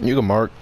You can mark.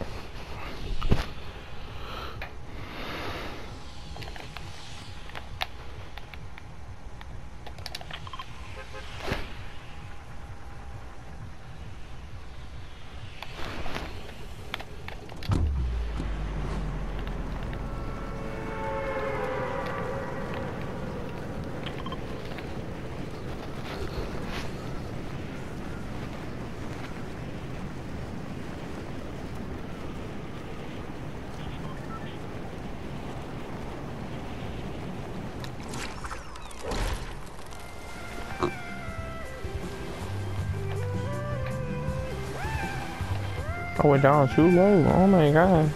I went down too low. Oh my god.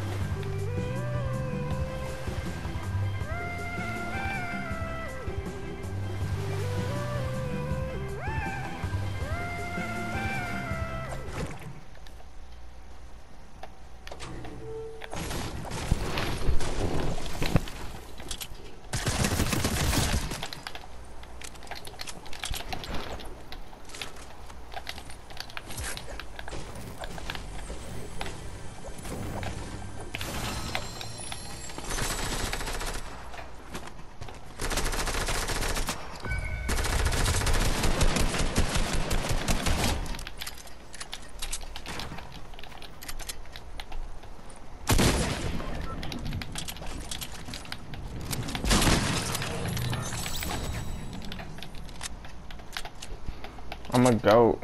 I'm a goat.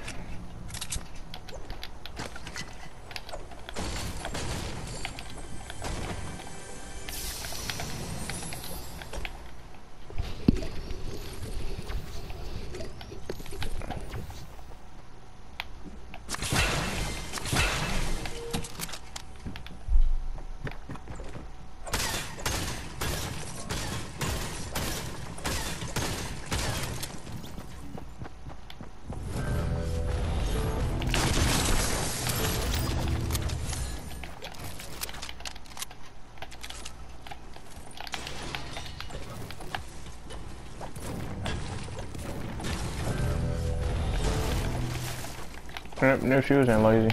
No shoes and lazy.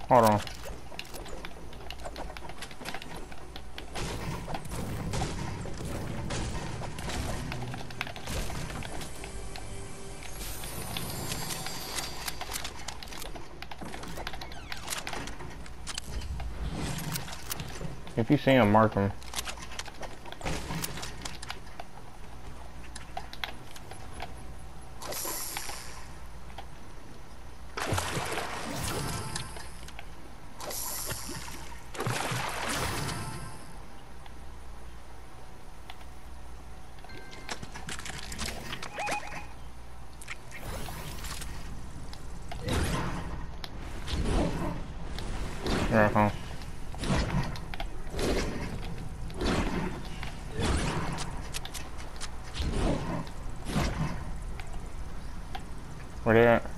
Hold on. If you see him, mark him. Here I come. Where they at?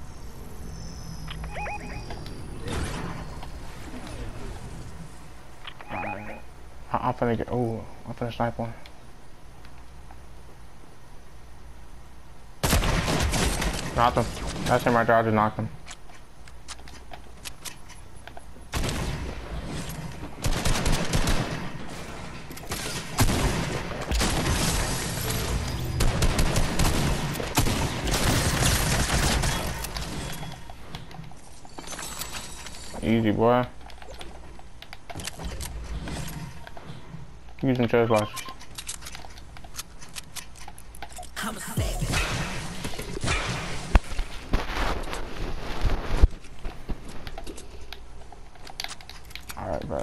Alright. I'm finna get. Ooh, I'm finna snipe one. Knocked him. That's him right there. I just knocked him. Easy, boy. Using chest boxes. I'm a savage. Alright, bro.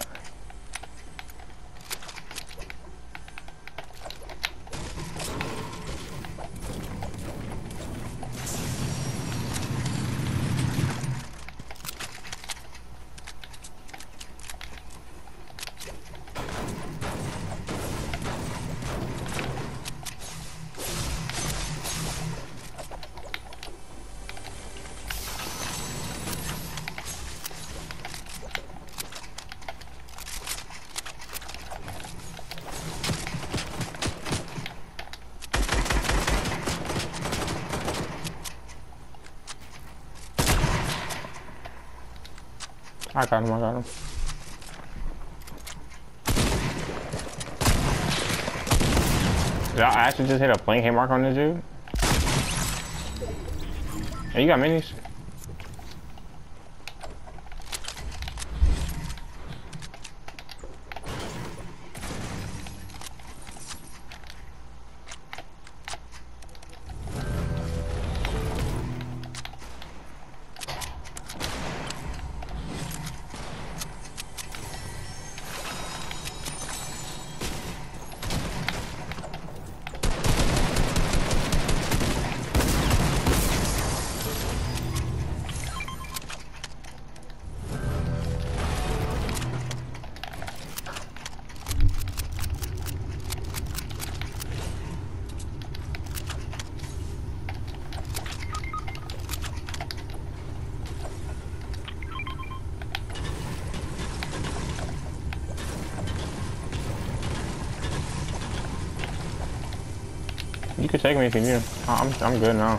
I got him, I got him. Did I actually just hit a blink hit mark on this dude? Hey, you got minis? You can take me if you need. I'm good now.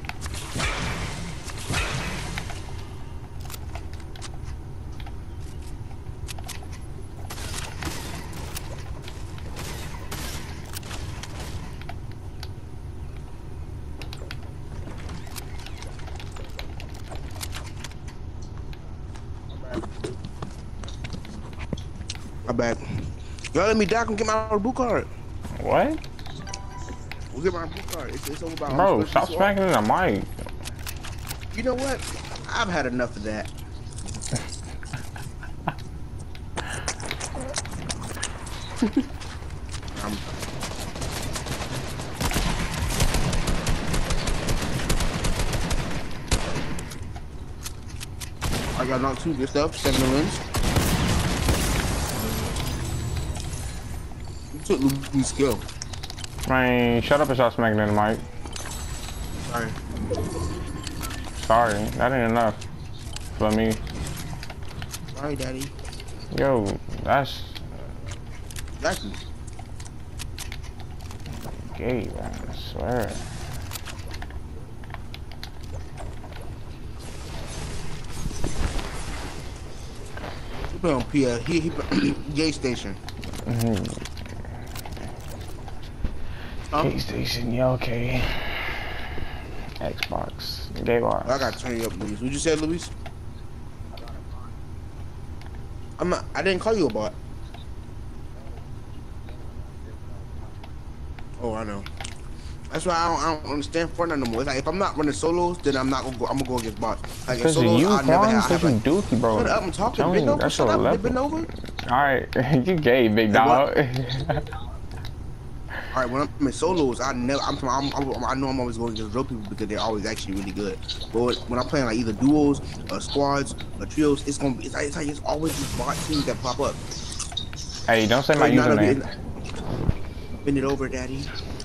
I'm back. Y'all let me dock and get my blue card. What? We'll get my blue card. It's over by. Bro, stop smacking in the mic. You know what? I've had enough of that. I got knocked 2 good stuff, 7 wins. You took Luke's skill. Man, shut up and stop smacking in the mic. Sorry. Sorry, that ain't enough for me. Sorry, Daddy. Yo, that's Exactly. gay, man, I swear. play on PL. He Gay Station. Huh? PlayStation, yeah, okay. Xbox, gay box. I gotta turn you up, Luis. What'd you say, Luis? I'm not. I didn't call you a bot. Oh, I know. That's why I don't understand Fortnite no more. It's like if I'm not running solos, then I'm not gonna go. I'm gonna go against bots. Like in Cause solos, you, I never have. I have you like, dookie, bro. shut up! I'm talking. Tell Bend me, over. that's Shut your up. level. Bend over. All right, you gay, big dog. All right, when I'm in solos, I know I'm always going against real people because they're always actually really good. But when I'm playing like either duos, or squads, or trios, it's always these bot teams that pop up. Hey, don't say my username. Bend it over, daddy.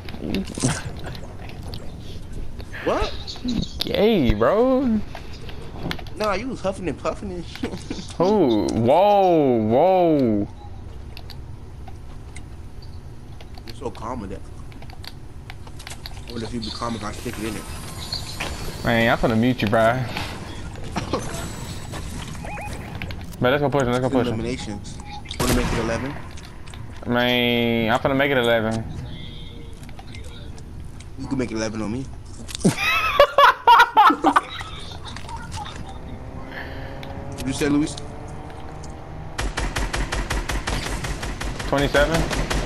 What? Gay, bro. Nah, you was huffing and puffing and shit. Who? Whoa, whoa. You're so calm with that. I wonder if you'd be calm if I stick it in it. Man, I'm finna mute you, bro. But let's go push him, let's go push him. Eliminations. Wanna make it 11? Man, I'm finna make it 11. You can make it 11 on me. What you say, Luis? 27?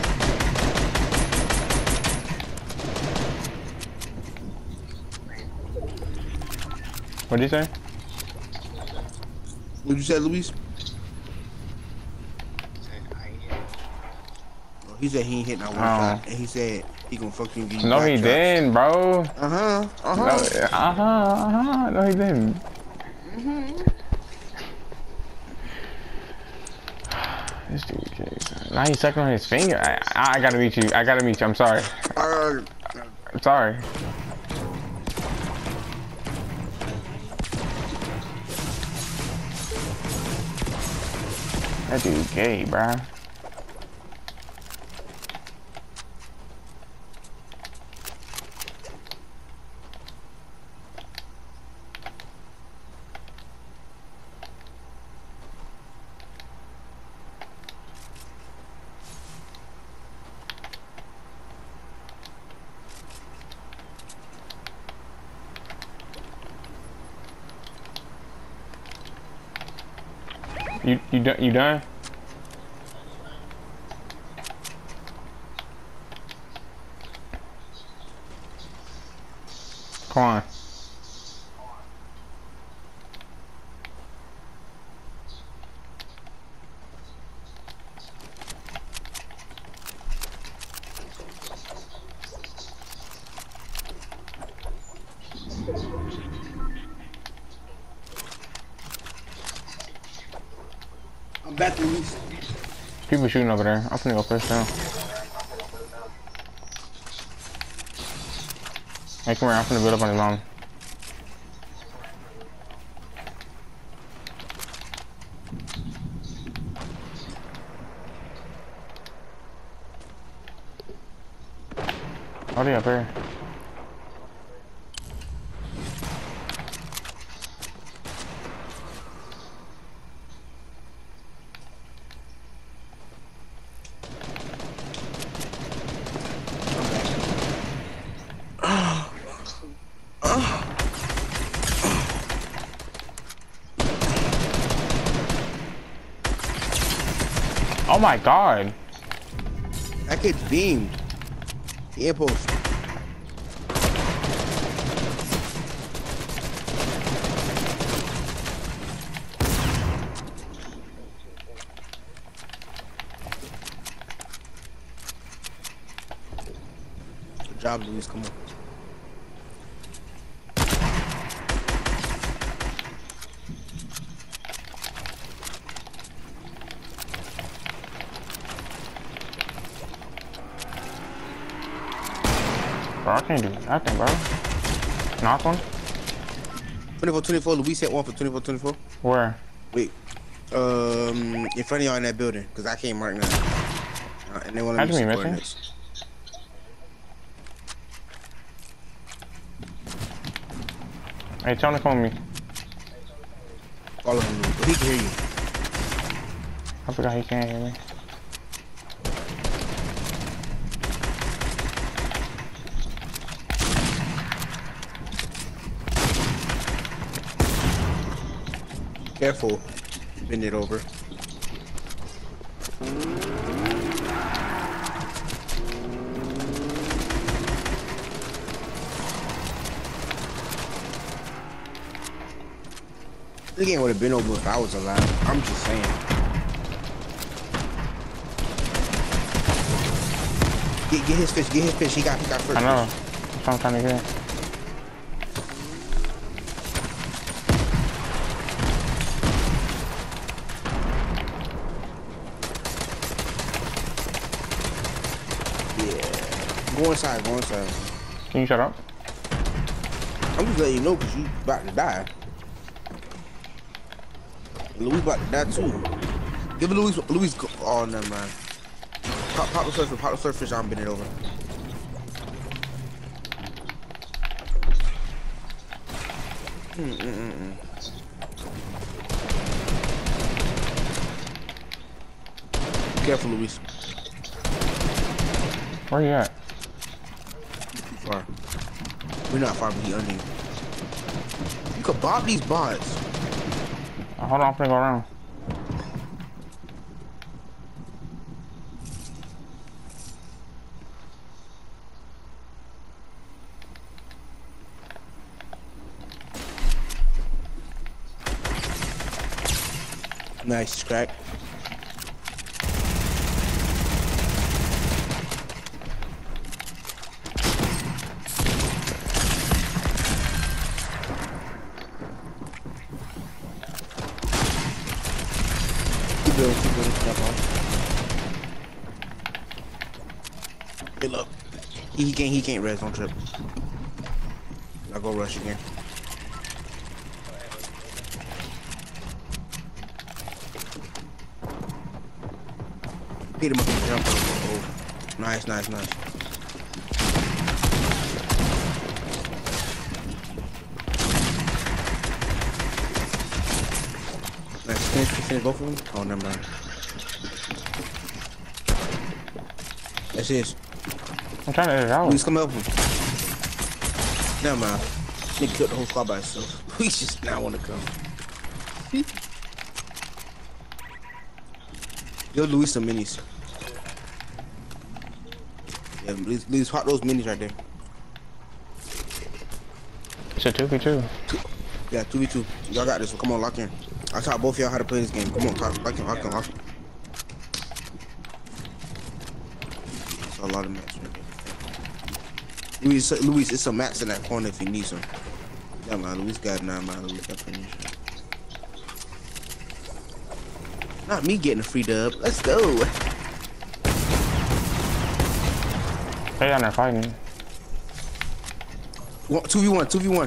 What'd you say? What you say, Luis? Oh, he said he ain't hit not one shot, and he said he gonna fucking give you No, he didn't, bro. No, he didn't. This dude, okay. Now he's sucking on his finger. I gotta meet you. I gotta meet you. I'm sorry. I'm sorry. That dude gay, bruh. You done? Come on. I'm back, Luis. People shooting over there. I'm finna go first down. Hey, come here. I'm finna build up on his mom. Oh, they up here. Oh my god. That kid's beamed. Impulse. Good job, Luis. Come on. Bro, I can't do nothing, bro. Knock one? 24-24. Luis hit one for 24-24. Where? Wait. In front of y'all in that building, cause I can't mark nothing. And they want to How'd you be missing? coordinates. Hey, tell him to come with me. All of them, but he can hear you. I forgot he can't hear me. Careful. Bend it over. This game would have been over if I was alive. I'm just saying. Get his fish. Get his fish. He got first. I know. Fish. That's what I'm trying to get. Yeah. Go inside. Go inside. Can you shut up? I'm just letting you know because you about to die. Louis about to die too. Give it Louis. Oh, never mind. Pop the surface. Pop the surface. I'm bending it over. Careful, Luis. Where you at? Too far. We're not far, but he under you. You could bob these bots. Hold on, I'm gonna go around. Nice crack. Keep building, step on. Hey, look. He can't res, don't trip. I'll go rush again. Hit him up and jump. Oh, nice. Nice, finish both of them? Oh, never mind. That's it. I'm trying to edit it out. Please come help him. Never mind. Nigga killed the whole squad by himself. We just now want to come. Yo, Luis some minis. Yeah, Luis, pop those minis right there. It's a 2v2. Yeah, 2v2. Y'all got this one. Come on, lock in. I taught both of y'all how to play this game. Come on, lock in. That's a lot of mats right there. Luis, it's some mats in that corner if you need some. Yeah, man, Luis got 9 man. Luis got plenty of shit. Not me getting a free dub. Let's go. Stay down there fighting. 2v1.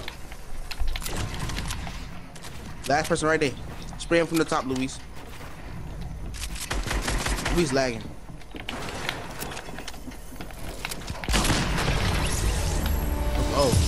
Last person right there. Spray him from the top, Luis. Luis lagging. Oh.